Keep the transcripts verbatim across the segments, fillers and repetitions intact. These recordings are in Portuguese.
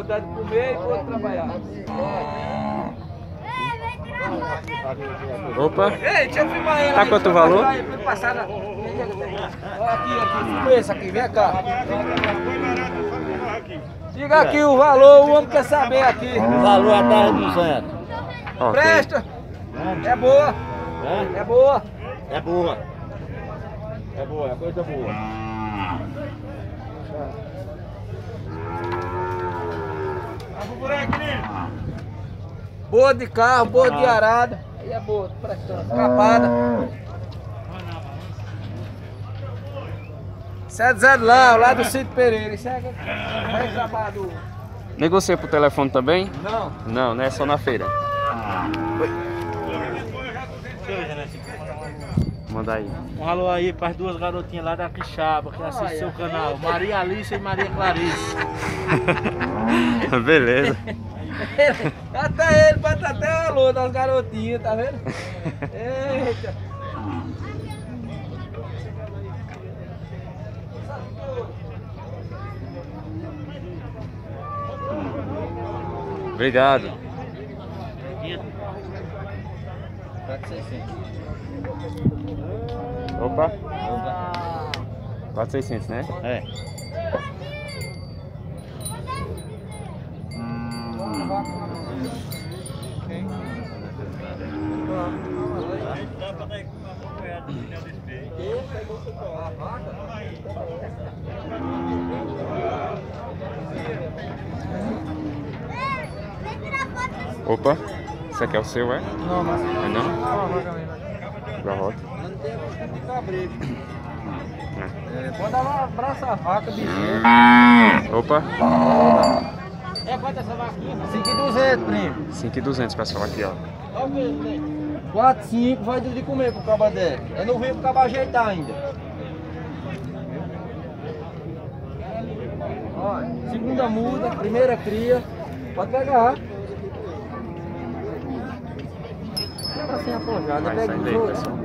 vontade de comer e o outro trabalhar. Opa! Ei, deixa eu filmar ele. Tá quanto o valor? Aqui, aqui, filma esse aqui, vem cá. Diga aqui o valor, o homem quer saber aqui. O valor é dez mil e duzentos. Ok. Presta! É boa! É? É boa! É boa. É boa, é coisa boa. Boa de carro, boa de arada. Aí é boa, prestando. Escapada. sete zero lá, lá do Cid Pereira. Isso é mais trabalho. Negocia pro telefone também? Não. Não, né? Só na feira. Manda aí. Um alô aí para as duas garotinhas lá da Quixaba que assistem seu canal, Maria Alice e Maria Clarice. Beleza. Até ele bota até o alô das garotinhas, tá vendo? Eita! Obrigado. Opa. quatro mil e seiscentos, né? É. Opa. Esse aqui é o seu, é? Não, mas... É não? Da rota. Não tem costume de cabreiro. É. É, pode dar um abraço à vaca, bichinho. Opa. É quanto essa vaquinha? cinco mil e duzentos, primo. cinco mil e duzentos, pessoal, aqui, ó. quatro, cinco, vai de comer pro cabo dela. Eu não veio pro cabo ajeitar ainda. Ó, segunda muda, primeira cria. Pode pegar. Ela assim apoiada, Vai pega saindo o aí, jogo. pessoal.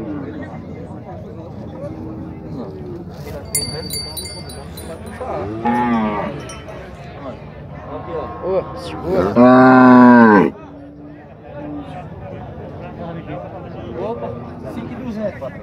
Aqui, ó. Ô, segura. Opa, cinco mil e duzentos, patrão.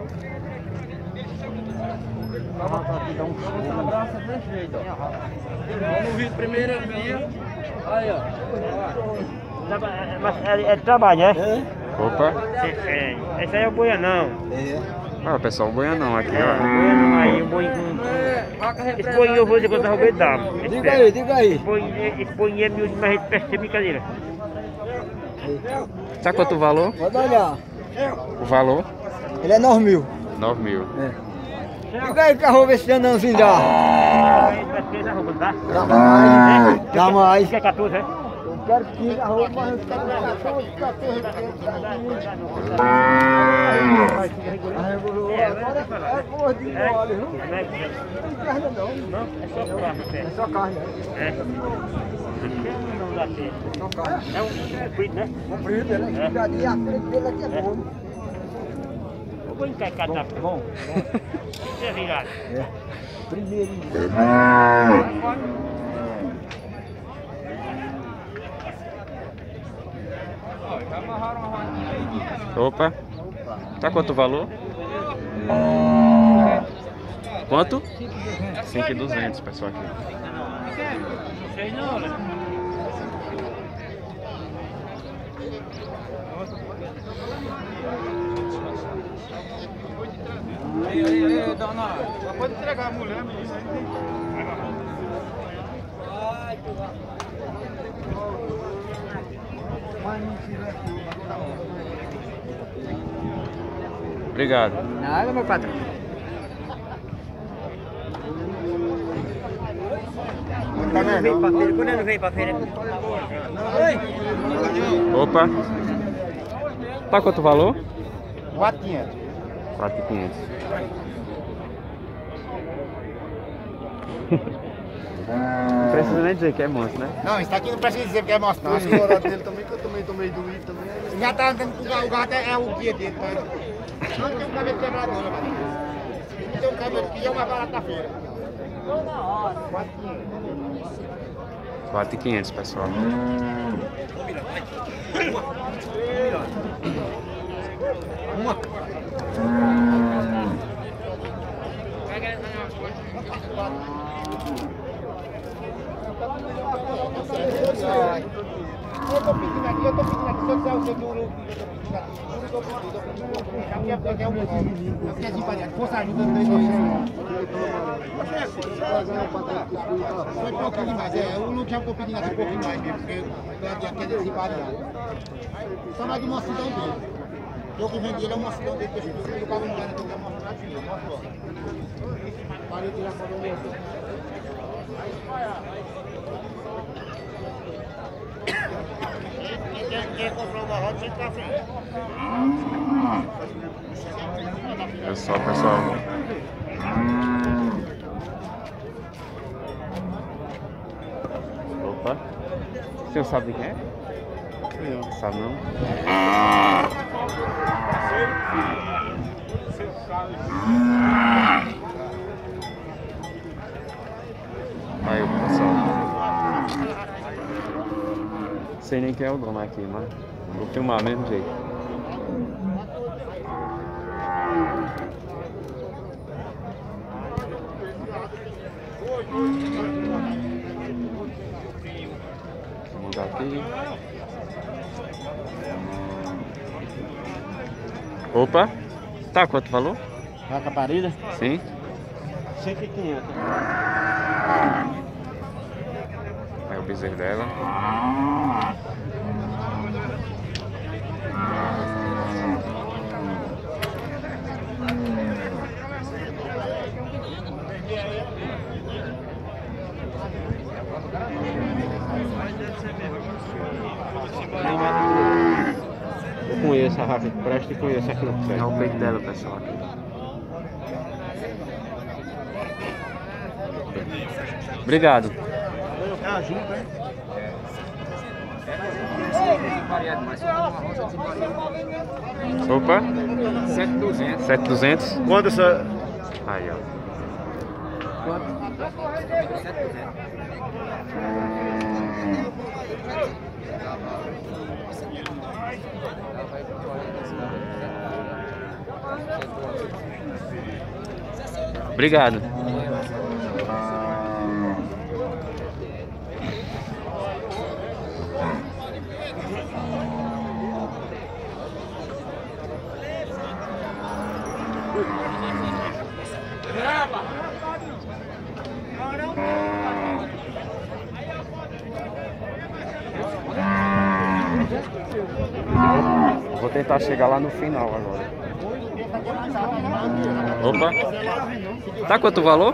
Dá um show na braça desse jeito, ó. Vamos vir primeira cria. Aí, ó. Mas é, é de trabalho, é? Opa. É, é. Esse aí é o boianão. Ah, pessoal, o boianão aqui, É, o ó. boianão aí, o boi com... É, vaca Esse boinho eu vou dizer quando eu roubei dama. Diga aí, diga aí. Esse boinho, esse boinho é miúdo, mas a gente percebe brincadeira. Sabe quanto o valor? Pode olhar. O valor? Ele é nove mil. nove mil. Diga aí que arroba esse anãozinho já. Essa roupa, tá? Dá mais. Dá mais. Quer quatorze, é? Eu quero quinze arroba, mas eu quero quatorze, quatorze. Agora é gordinho de óleo, viu? Não tem carne não. Não, é só carne. É só carne, né? É. Não dá tempo. É só carne. É um frito, né? Comprido, ele é esticadinho, a frente dele aqui é bom. Eu vou encaixar tá Bom, Isso é virado. é. Primeirinho. Opa. Tá quanto o valor? Quanto? cinco mil e duzentos, pessoal, aqui. Sei não, né? Aí, aí, aí, dona. Só pode entregar a mulher, mas Obrigado. nada, meu patrão. Quando eu venho pra feira, quando eu não venho pra feira. Opa. Tá quanto o valor? quatro mil e quinhentos. quatro mil e quinhentos. Não precisa nem dizer que é monstro, né? Não, isso aqui não precisa dizer que é monstro, não. A senhora dele também, que eu também tomei doído também. Já tá andando com o gato, o gato é, é o guia dele, mas... Não tem um cabelo quebrado, não, rapaz. Não tem um cabelo que é uma barata da feira. quatro e quinhentos, pessoal. Eu tô pedindo aqui, eu tô pedindo aqui, se eu disser o seu juro, eu tô pedindo, aqui é porque é um pouquinho, eu quero desembaralhar, força ajuda no dois foi um pouquinho demais, é, o Luke é um pouquinho assim, um pouquinho mais mesmo, porque eu quero desembaralhar. Só mais de mocidão dele. Eu que vendi ele é uma mocidão dele, que eu ficava no lugar, eu tenho que mostrar de novo, mostrou. Parei de tirar só do meu. Quem comprou uma roda sempre pra frente. É só, pessoal. Opa. O senhor sabe de quem é? Não. Sabe não? Aí, pessoal. Sei nem quem é o dono aqui, mas vou filmar do mesmo jeito. Vou mudar aqui. Opa! Tá, quanto valor? Vaca parida? Sim. cento e quinhentos. Aí o bezerro dela. Eu conheço a vaca que presta e conheço aqui no É o peito dela, pessoal. Obrigado. Tá junto, hein? Opa. sete mil e duzentos. sete mil e duzentos. Quando essa... Aí, ó. Obrigado. Vou tentar chegar lá no final agora. Opa! Tá quanto o valor?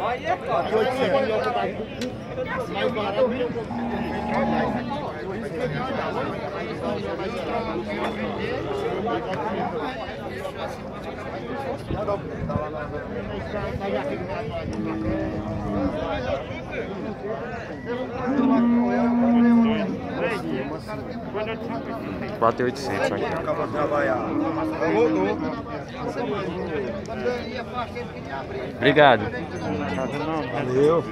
Quatro mil e oitocentos aqui. Acabou de trabalhar. Obrigado. Valeu.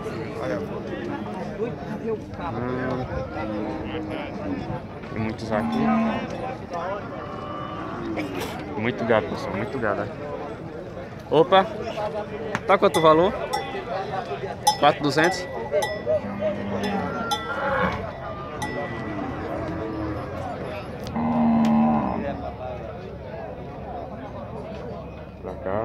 Hum, tem muitos aqui. Muito gado, pessoal, muito gado aqui. Opa! Tá quanto o valor? quatro mil e duzentos? Pra cá.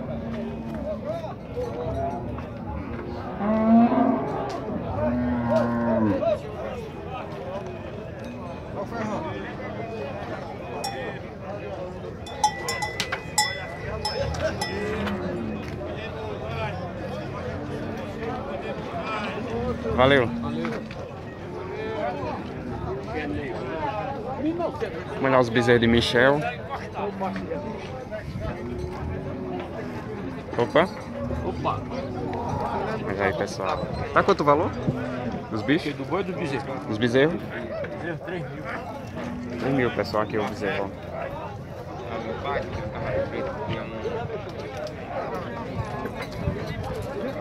Valeu. Vamos olhar os bezerros de Michel. Opa. Opa! Mas aí, pessoal. Tá quanto o valor? Dos bichos? Do boi do bezerro? Dos bezerros? Bezerro, três mil. três mil, pessoal, aqui o bezerro.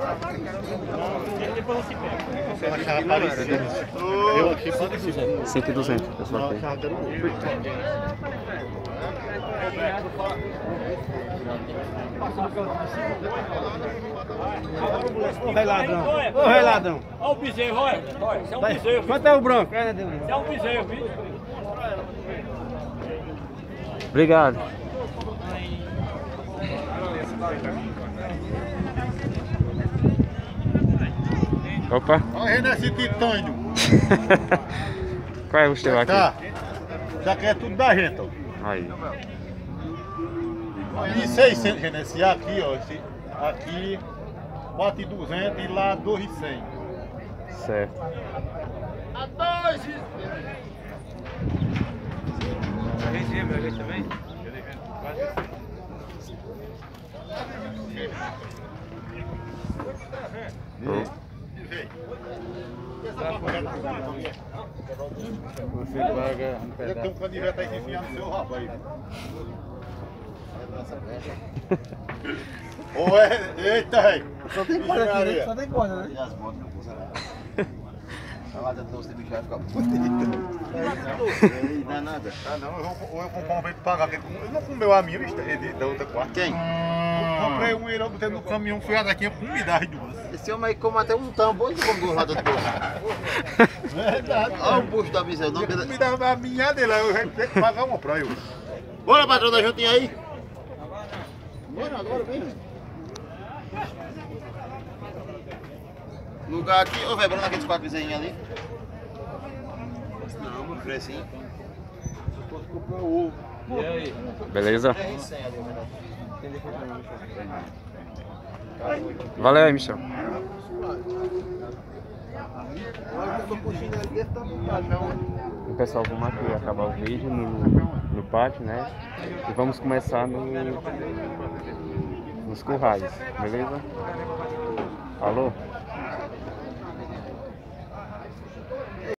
Eu achava parecido. Eu achei parecido. cinco e duzentos, pessoal. Aqui. Ô, reladão. Ô, reladão. Olha o bezerro, olha. Olha, isso é um bezerro. Quanto é o branco? Isso é um bezerro, viu? Obrigado. Opa. Olha nesse titânio. Qual é o seu aqui? Tá. Já que é tudo da gente, ó. Aí. E seiscentos, gente, esse aqui, ó. Esse aqui, quatro mil e duzentos e lá dois mil e cem. Certo. A dois! também? Você paga um Tem um candidato aí enfiando no seu rabo aí. Ô, é, eita, velho. Só tem corda aqui, né? Só tem corda, né? E as botas não custa nada. A lata de doce de bicho vai ficar bonita. Não dá nada. Ah, não, eu vou, ou eu comprar um pra ele pagar. Ele não comeu a minha, bicho, da outra quarta. Quem? Eu comprei um e eu botei no caminhão, fui daqui com me dá as duas. Esse homem aí come até um tambor de como do lado do povo. Verdade. Olha o bucho da bezerra. Não Ele me dá a minha dele, eu já tenho que pagar uma pra eu. Bora, patrão da juntinha aí. Bora, agora mesmo. Lugar aqui. Ô, velho, bora naqueles quatro bezerrinhos ali. Não, mano, precinho. Eu posso comprar ovo. E aí? Beleza? Valeu aí, Michel. E pessoal, vamos aqui acabar o vídeo no, no pátio, né? E vamos começar no, nos currais, beleza? Alô?